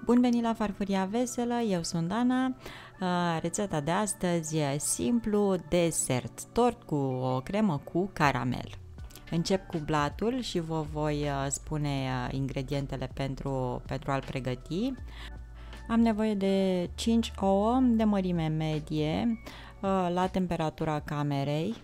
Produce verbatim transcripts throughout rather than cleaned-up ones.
Bun venit la Farfuria Veselă, eu sunt Dana. Rețeta de astăzi e simplu, desert, tort cu o cremă cu caramel. Încep cu blatul și vă voi spune ingredientele pentru, pentru a-l pregăti. Am nevoie de cinci ouă de mărime medie la temperatura camerei.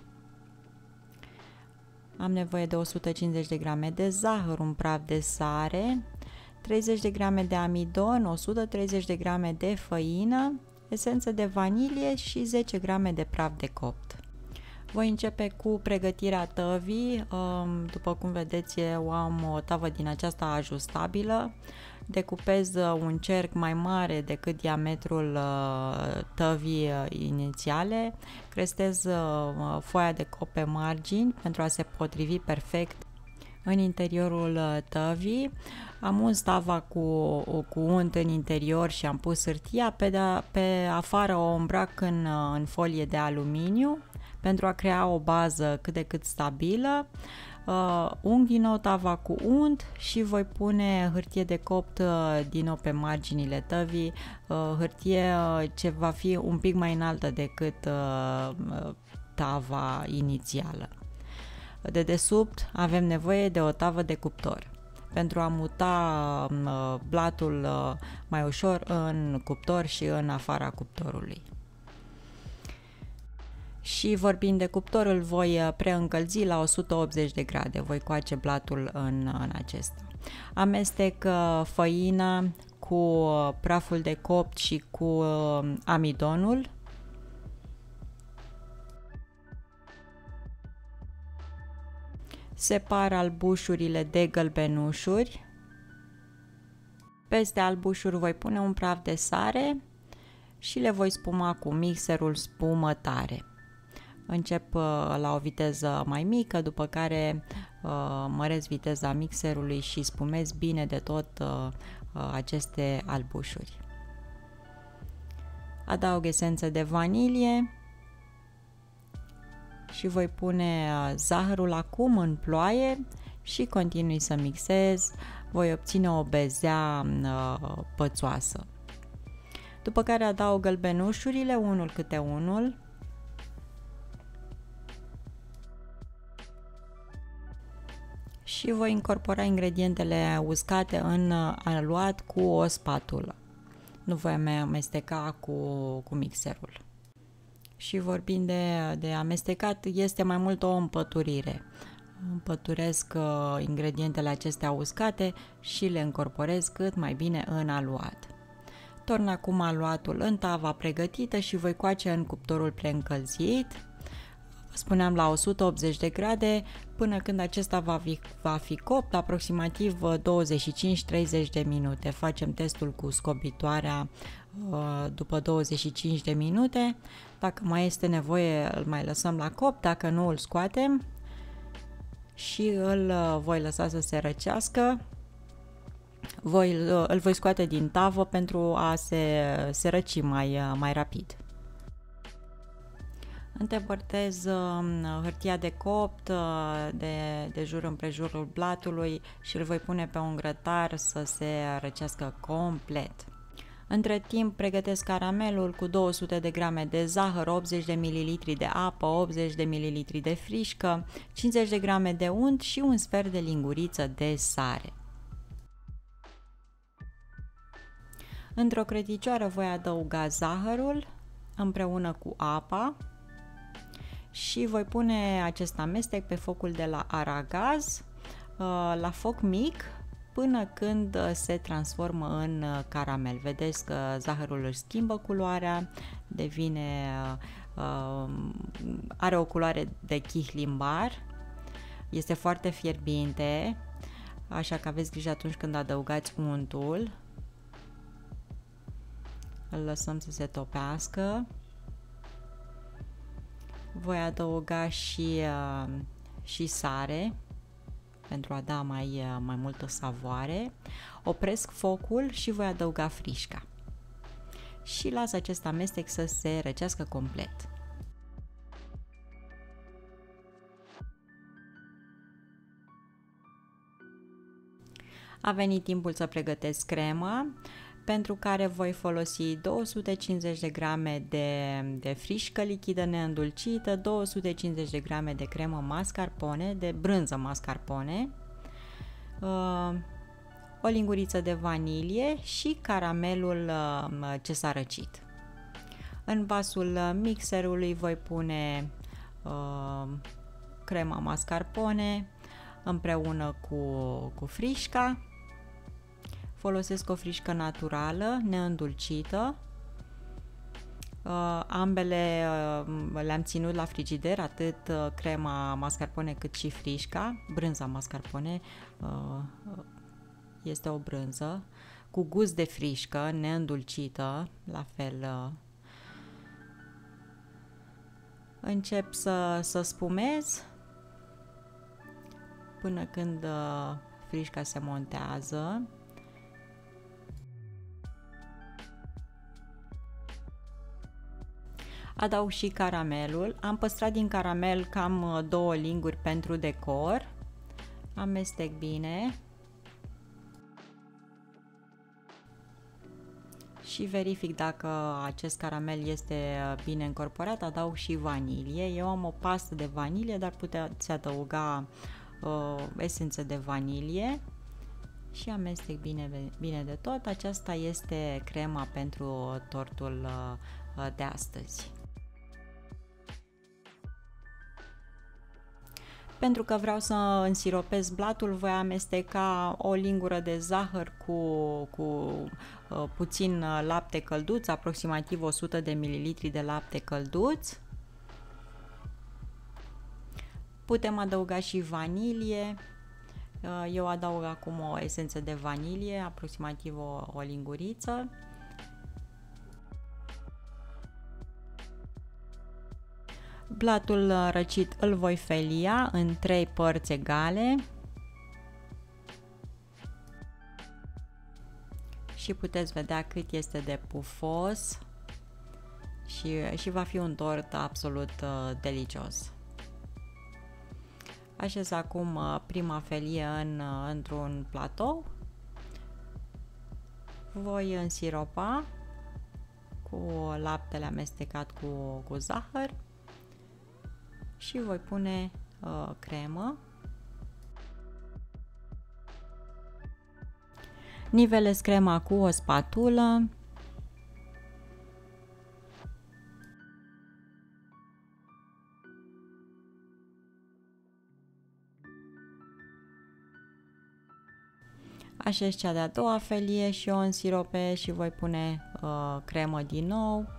Am nevoie de o sută cincizeci de grame de zahăr, un praf de sare, treizeci de grame de amidon, o sută treizeci de grame de făină, esență de vanilie și zece grame de praf de copt. Voi începe cu pregătirea tăvii. După cum vedeți, eu am o tavă din aceasta ajustabilă. Decupez un cerc mai mare decât diametrul tăvii inițiale. Crestez foaia de copt pe margini pentru a se potrivi perfect în interiorul tăvii. Am uns tava cu, cu unt în interior și am pus hârtia. Pe, de, pe afară o îmbrac în, în folie de aluminiu pentru a crea o bază cât de cât stabilă. Uh, ung din nou tava cu unt și voi pune hârtie de copt uh, din nou pe marginile tăvii, uh, hârtie uh, ce va fi un pic mai înaltă decât uh, tava inițială. De desubt avem nevoie de o tavă de cuptor pentru a muta uh, blatul uh, mai ușor în cuptor și în afara cuptorului. Și vorbind de cuptor, îl voi preîncălzi la o sută optzeci de grade. Voi coace blatul în, în acesta. Amestec făina cu praful de copt și cu amidonul. Separ albușurile de gălbenușuri. Peste albușuri voi pune un praf de sare și le voi spuma cu mixerul spumătare. Încep la o viteză mai mică, după care măresc viteza mixerului și spumez bine de tot aceste albușuri. Adaug esență de vanilie și voi pune zahărul acum în ploaie și continui să mixez. Voi obține o bezea pățoasă. După care adaug gălbenușurile, unul câte unul. Și voi incorpora ingredientele uscate în aluat cu o spatulă. Nu voi mai amesteca cu, cu mixerul. Și vorbind de, de amestecat, este mai mult o împăturire. Împăturesc uh, ingredientele acestea uscate și le incorporez cât mai bine în aluat. Torn acum aluatul în tava pregătită și voi coace în cuptorul preîncălzit. Spuneam la o sută optzeci de grade până când acesta va fi, va fi copt aproximativ douăzeci și cinci treizeci de minute. Facem testul cu scobitoarea după douăzeci și cinci de minute. Dacă mai este nevoie îl mai lăsăm la copt, dacă nu îl scoatem și îl voi lăsa să se răcească. Voi, îl voi scoate din tavă pentru a se, se răci mai, mai rapid. Îndepărtez hârtia de copt de, de jur împrejurul blatului și îl voi pune pe un grătar să se răcească complet. Între timp pregătesc caramelul cu două sute de grame de zahăr, optzeci de mililitri de apă, optzeci de mililitri de frișcă, cincizeci de grame de unt și un sfert de linguriță de sare. Într-o creticioară voi adăuga zahărul împreună cu apa și voi pune acest amestec pe focul de la aragaz la foc mic până când se transformă în caramel. Vedeți că zahărul își schimbă culoarea, devine, are o culoare de chihlimbar, este foarte fierbinte, așa că aveți grijă atunci când adăugați untul. Îl lăsăm să se topească. Voi adăuga și, uh, și sare pentru a da mai, uh, mai multă savoare. Opresc focul și voi adăuga frișca. Și las acest amestec să se răcească complet. A venit timpul să pregătesc crema. pentru care voi folosi două sute cincizeci de grame de, de frișcă lichidă neîndulcită, două sute cincizeci de grame de cremă mascarpone, de brânză mascarpone, o linguriță de vanilie și caramelul ce s-a răcit. În vasul mixerului voi pune crema mascarpone împreună cu, cu frișca. Folosesc o frișcă naturală, neîndulcită. Uh, ambele uh, le-am ținut la frigider, atât uh, crema mascarpone cât și frișca. Brânza mascarpone uh, este o brânză cu gust de frișcă, neîndulcită, la fel. Uh. Încep să, să spumez până când uh, frișca se montează. Adaug și caramelul. Am păstrat din caramel cam două linguri pentru decor. Amestec bine și verific dacă acest caramel este bine încorporat. Adaug și vanilie. Eu am o pastă de vanilie, dar puteți adăuga uh, esență de vanilie și amestec bine, bine de tot. Aceasta este crema pentru tortul uh, de astăzi. Pentru că vreau să însiropez blatul, voi amesteca o lingură de zahăr cu, cu uh, puțin lapte călduț, aproximativ o sută de mililitri de lapte călduț. Putem adăuga și vanilie. Uh, eu adaug acum o esență de vanilie, aproximativ o, o linguriță. Blatul răcit îl voi felia în trei părți egale și puteți vedea cât este de pufos și, și va fi un tort absolut uh, delicios. Așez acum uh, prima felie în, uh, într-un platou. Voi însiropa cu laptele amestecat cu, cu zahăr și voi pune uh, cremă. Nivelez crema cu o spatulă. Așez cea de-a doua felie și o însirope și voi pune uh, cremă din nou.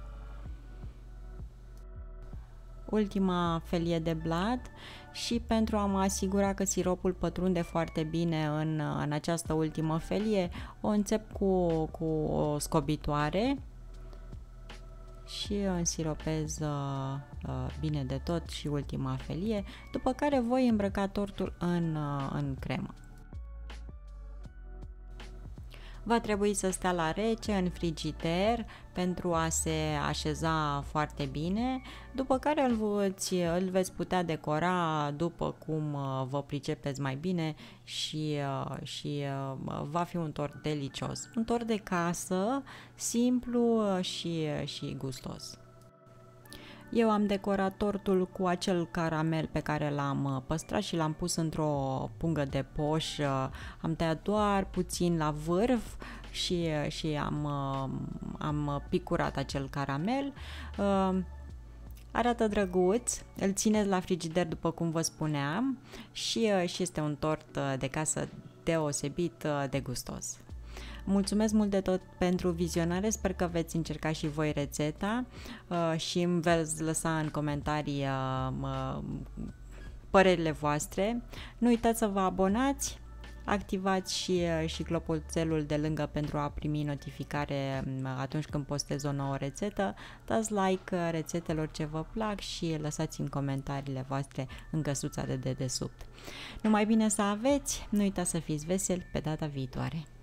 Ultima felie de blat și pentru a mă asigura că siropul pătrunde foarte bine în, în această ultimă felie, o înțep cu, cu o scobitoare și însiropez uh, bine de tot și ultima felie, după care voi îmbrăca tortul în, uh, în cremă. Va trebui să stea la rece în frigider pentru a se așeza foarte bine, după care îl, veți, îl veți putea decora după cum vă pricepeți mai bine și, și va fi un tort delicios. Un tort de casă, simplu și, și gustos. Eu am decorat tortul cu acel caramel pe care l-am păstrat și l-am pus într-o pungă de poș. Am tăiat doar puțin la vârf și, și am, am picurat acel caramel. Arată drăguț, îl țineți la frigider după cum vă spuneam și, și este un tort de casă deosebit de gustos. Mulțumesc mult de tot pentru vizionare, sper că veți încerca și voi rețeta uh, și îmi veți lăsa în comentarii uh, părerile voastre. Nu uitați să vă abonați, activați și, uh, și clopoțelul de lângă pentru a primi notificare uh, atunci când postez o nouă rețetă. Dați like uh, rețetelor ce vă plac și lăsați în comentariile voastre în căsuța de dedesubt. Numai bine să aveți, nu uitați să fiți veseli pe data viitoare!